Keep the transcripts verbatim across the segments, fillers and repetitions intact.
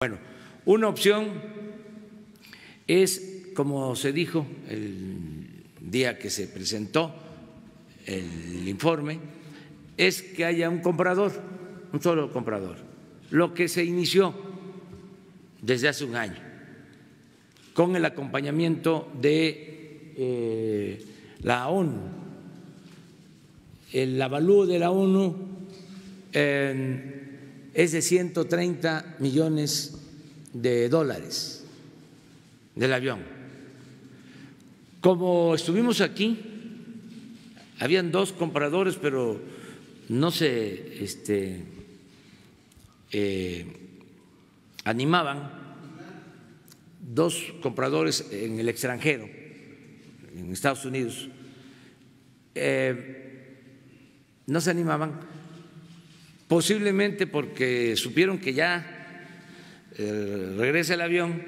Bueno, una opción es, como se dijo el día que se presentó el informe, es que haya un comprador, un solo comprador, lo que se inició desde hace un año, con el acompañamiento de eh, la ONU. El avalúo de la ONU eh, es de ciento treinta millones de dólares del avión. Como estuvimos aquí, habían dos compradores, pero no se este, eh, animaban, dos compradores en el extranjero, en Estados Unidos, eh, no se animaban, posiblemente porque supieron que ya eh, regresa el avión.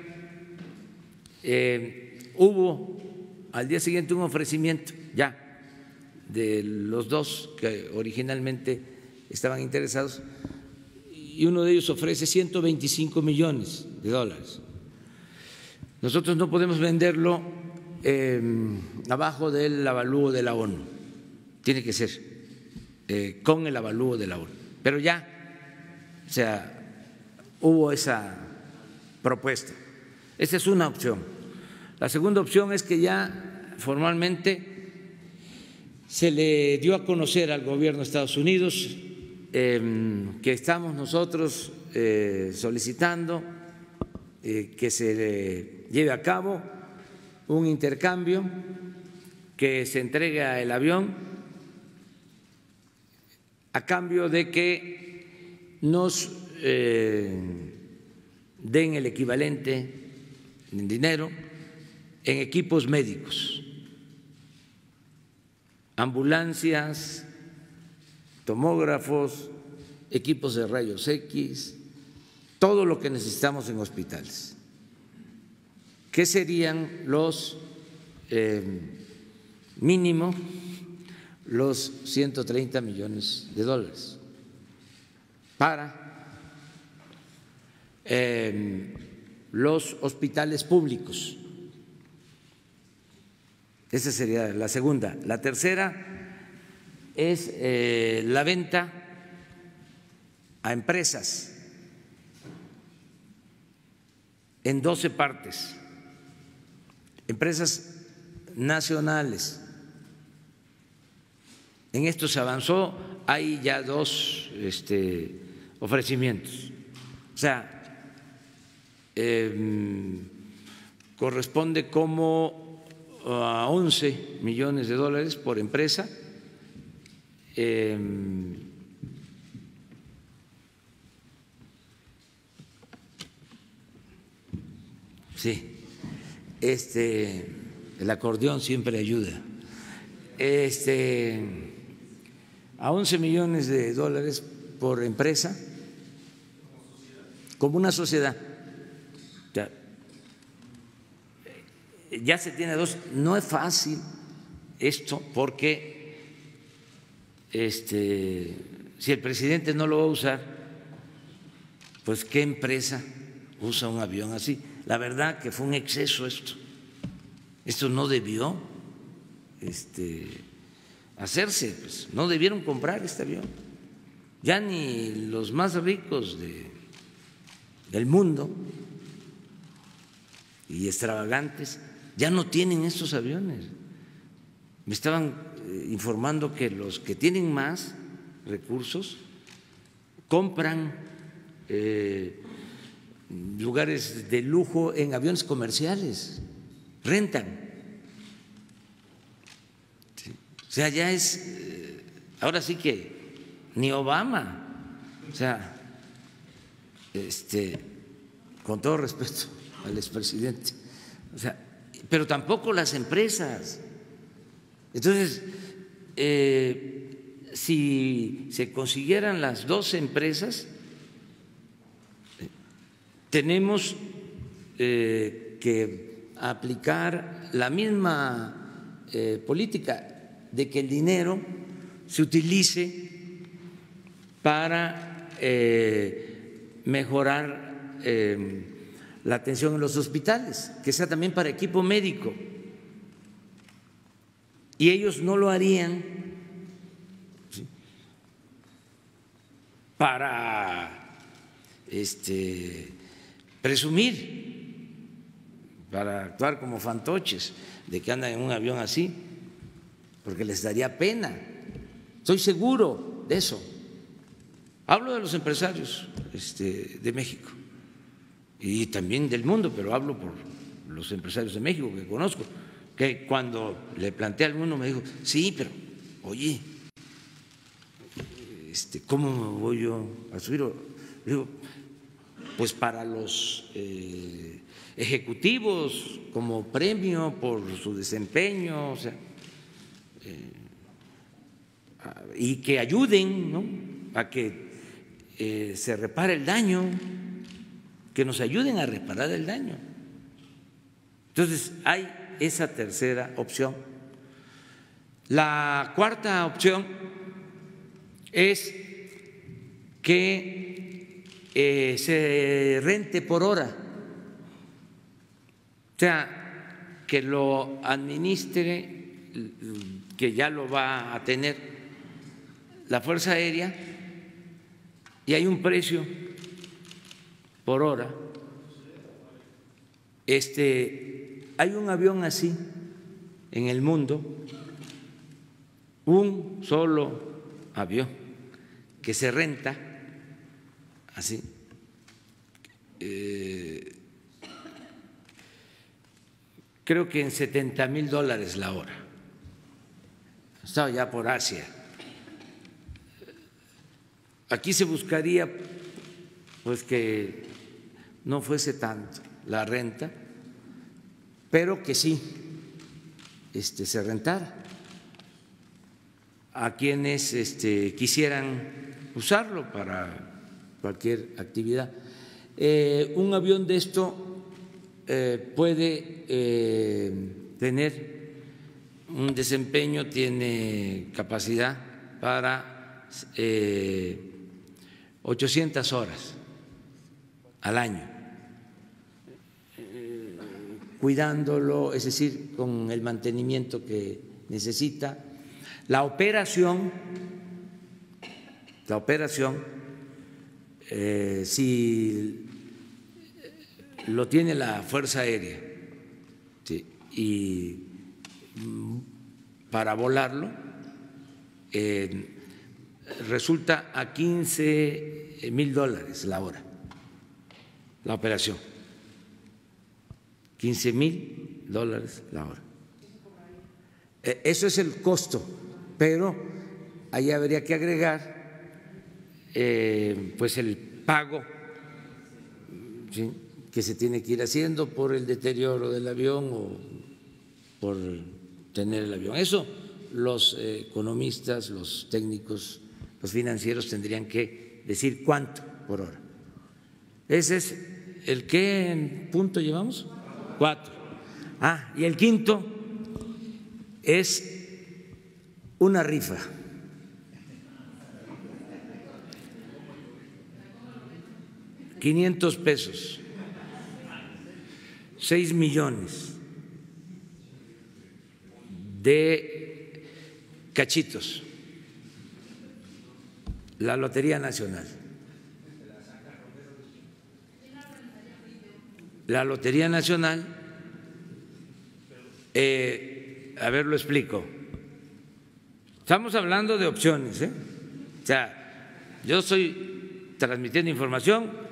Eh, hubo al día siguiente un ofrecimiento ya de los dos que originalmente estaban interesados, y uno de ellos ofrece ciento veinticinco millones de dólares. Nosotros no podemos venderlo eh, abajo del avalúo de la ONU, tiene que ser eh, con el avalúo de la ONU. Pero ya, o sea, hubo esa propuesta. Esa es una opción. La segunda opción es que ya formalmente se le dio a conocer al gobierno de Estados Unidos eh, que estamos nosotros eh, solicitando eh, que se le lleve a cabo un intercambio, que se entregue el avión a cambio de que nos eh, den el equivalente en dinero en equipos médicos, ambulancias, tomógrafos, equipos de rayos X, todo lo que necesitamos en hospitales. ¿Qué serían los eh, mínimo? Los ciento treinta millones de dólares para eh, los hospitales públicos. Esa sería la segunda. La tercera es eh, la venta a empresas en doce partes, empresas nacionales. En esto se avanzó, hay ya dos este, ofrecimientos. O sea, eh, corresponde como a once millones de dólares por empresa. Eh, sí, este, el acordeón siempre ayuda. Este. A once millones de dólares por empresa, como una sociedad. Ya, ya se tiene dos. No es fácil esto porque este, si el presidente no lo va a usar, pues ¿qué empresa usa un avión así? La verdad que fue un exceso esto. Esto no debió este, hacerse, pues no debieron comprar este avión. Ya ni los más ricos de, del mundo y extravagantes ya no tienen estos aviones. Me estaban informando que los que tienen más recursos compran eh, lugares de lujo en aviones comerciales, rentan. O sea, ya es, ahora sí que ni Obama, o sea, este, con todo respeto al expresidente, o sea, pero tampoco las empresas. Entonces, eh, si se consiguieran las dos empresas, tenemos eh, que aplicar la misma eh, política de que el dinero se utilice para eh, mejorar eh, la atención en los hospitales, que sea también para equipo médico. Y ellos no lo harían, ¿sí?, para este, presumir, para actuar como fantoches de que andan en un avión así, porque les daría pena. Estoy seguro de eso. Hablo de los empresarios este, de México y también del mundo, pero hablo por los empresarios de México que conozco, que cuando le planteé a alguno me dijo, sí, pero oye, este, ¿cómo me voy yo a subir? Le digo, pues para los eh, ejecutivos como premio por su desempeño, o sea, eh, y que ayuden, ¿no?, a que eh, se repare el daño, que nos ayuden a reparar el daño. Entonces, hay esa tercera opción. La cuarta opción es que eh, se rente por hora, o sea, que lo administre, que ya lo va a tener la Fuerza Aérea, y hay un precio por hora. Este, hay un avión así en el mundo, un solo avión que se renta así, eh, creo que en setenta mil dólares la hora. Estaba ya por Asia. Aquí se buscaría pues que no fuese tanto la renta, pero que sí este, se rentara a quienes este, quisieran usarlo para cualquier actividad. Eh, un avión de esto eh, puede eh, tener un desempeño, tiene capacidad para eh, ochocientas horas al año, eh, cuidándolo, es decir, con el mantenimiento que necesita. La operación, la operación, eh, si lo tiene la Fuerza Aérea, sí, y para volarlo eh, resulta a quince mil dólares la hora, la operación, quince mil dólares la hora. Eh, eso es el costo, pero ahí habría que agregar eh, pues el pago, ¿sí?, que se tiene que ir haciendo por el deterioro del avión o por tener el avión. Eso los eh, economistas, los técnicos, los financieros tendrían que decir cuánto por hora. Ese es el ¿qué punto llevamos? Cuatro. Ah, y el quinto es una rifa. quinientos pesos, seis millones de cachitos, la Lotería Nacional. La Lotería Nacional, eh, a ver, lo explico. Estamos hablando de opciones, ¿eh? O sea, yo estoy transmitiendo información